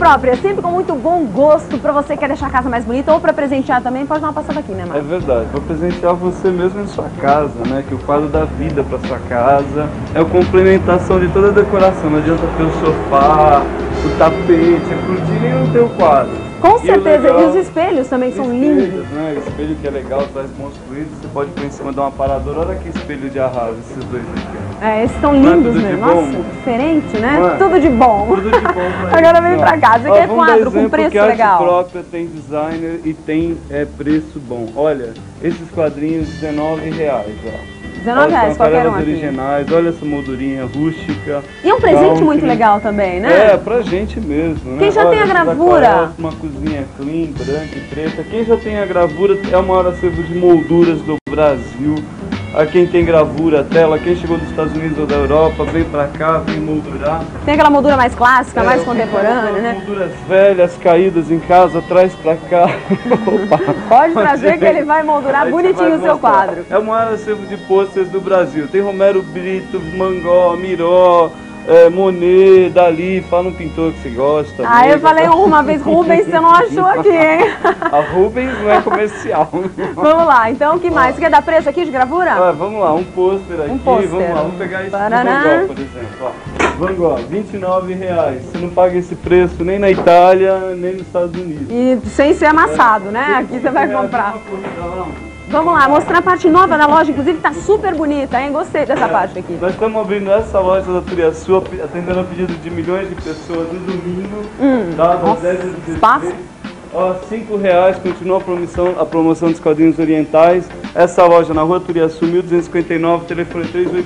própria, sempre com muito bom gosto para você que quer deixar a casa mais bonita ou para presentear também, pode dar uma passada aqui, né, Marcos? É verdade, vou presentear você mesmo em sua casa, né? Que o quadro dá vida para sua casa, é a complementação de toda a decoração, não adianta ter o sofá, o tapete, a cortina e não ter o quadro. Com certeza, e os espelhos também são lindos. Né? O espelho que é legal, traz construído, você pode pôr em cima de um aparador. Olha que espelho de arraso, esses dois aqui. É, esses estão lindos mesmo. Nossa, diferente, né? Não é? Tudo de bom. Tudo de bom pra Agora vem pra cá, você quer quadro com preço que legal? Arte Própria tem designer e tem preço bom. Olha, esses quadrinhos R$19, ó. R$19, qualquer um aqui. Originais, olha essa moldurinha rústica. E é um presente muito legal também, né? É, pra gente mesmo, né? Quem já tem a gravura? Aquarela, uma cozinha clean, branca e preta. Quem já tem a gravura é o maior acervo de molduras do Brasil. A quem tem gravura, tela, quem chegou dos Estados Unidos ou da Europa, vem pra cá, vem moldurar. Tem aquela moldura mais clássica, mais contemporânea, né? Molduras velhas, caídas em casa, traz pra cá. Opa. Pode trazer que ele vai moldurar bonitinho o seu quadro. É o maior acervo de pôsteres do Brasil. Tem Romero Brito, Mangó, Miró, Monet, Dali, fala um pintor que você gosta. Ah, eu falei uma vez Rubens, você não achou aqui, hein? A Rubens não é comercial. Vamos lá, então o que mais? Você quer dar preço aqui de gravura? Vamos lá, um pôster aqui, vamos lá, vamos pegar esse Van Gogh, por exemplo. Ó. Van Gogh, R$29. Você não paga esse preço nem na Itália, nem nos Estados Unidos. E sem ser amassado, né? Aqui você vai comprar. Vamos lá, mostrar a parte nova da loja, inclusive tá super bonita, hein? Gostei dessa parte aqui. Nós estamos abrindo essa loja da Turiaçu, atendendo a pedido de milhões de pessoas no domingo, tá? Das 10 às 16. Ó, R$5, continua a promoção dos quadrinhos orientais. Essa loja na rua Turiaçu, 1259, telefone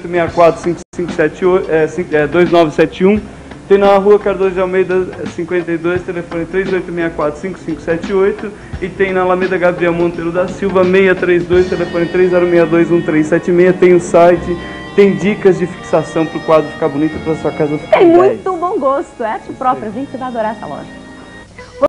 3864-2971. Tem na rua Cardoso de Almeida 52, telefone 3864-5578. E tem na Alameda Gabriel Monteiro da Silva 632, telefone 3062-1376. Tem o site, tem dicas de fixação para o quadro ficar bonito, para sua casa ficar Tem muito bom gosto, é arte própria, gente, você vai adorar essa loja.